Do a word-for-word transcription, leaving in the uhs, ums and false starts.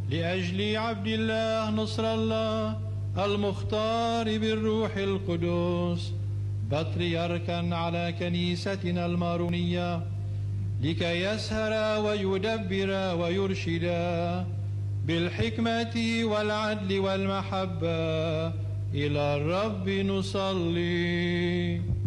لأجل عبد الله نصر الله المختار بالروح القدس بطريركا على كنيستنا المارونية، لكي يسهر ويدبر ويرشد بالحكمة والعدل والمحبة. إلى الرب نصلي.